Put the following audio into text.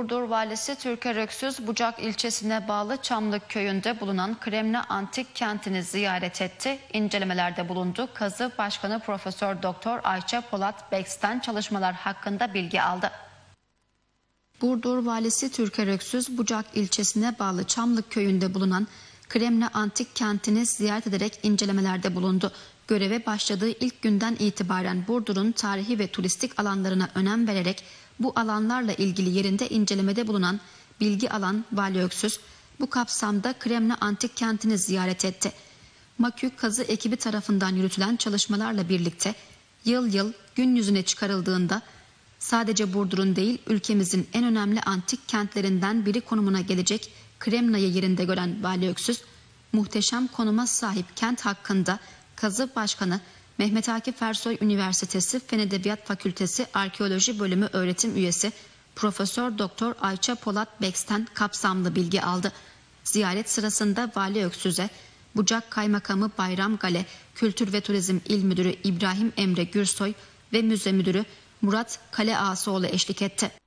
Burdur Valisi Türker Öksüz, Bucak ilçesine bağlı Çamlık köyünde bulunan Kremne Antik Kenti'ni ziyaret etti. İncelemelerde bulundu. Kazı Başkanı Profesör Doktor Ayça Polat Beksten çalışmalar hakkında bilgi aldı. Burdur Valisi Türker Öksüz, Bucak ilçesine bağlı Çamlık köyünde bulunan Kremne Antik Kenti'ni ziyaret ederek incelemelerde bulundu. Göreve başladığı ilk günden itibaren Burdur'un tarihi ve turistik alanlarına önem vererek bu alanlarla ilgili yerinde incelemede bulunan bilgi alan Vali Öksüz, bu kapsamda Kremne Antik Kenti'ni ziyaret etti. MAKÜ kazı ekibi tarafından yürütülen çalışmalarla birlikte yıl yıl gün yüzüne çıkarıldığında sadece Burdur'un değil ülkemizin en önemli antik kentlerinden biri konumuna gelecek Kremne'yi yerinde gören Vali Öksüz, muhteşem konuma sahip kent hakkında Kazı Başkanı Mehmet Akif Ersoy Üniversitesi Fen Edebiyat Fakültesi Arkeoloji Bölümü öğretim üyesi Profesör Doktor Ayça Polat Beksten kapsamlı bilgi aldı. Ziyaret sırasında Vali Öksüz'e Bucak Kaymakamı Bayram Gale, Kültür ve Turizm İl Müdürü İbrahim Emre Gürsoy ve Müze Müdürü Murat Kaleağasoğlu eşlik etti.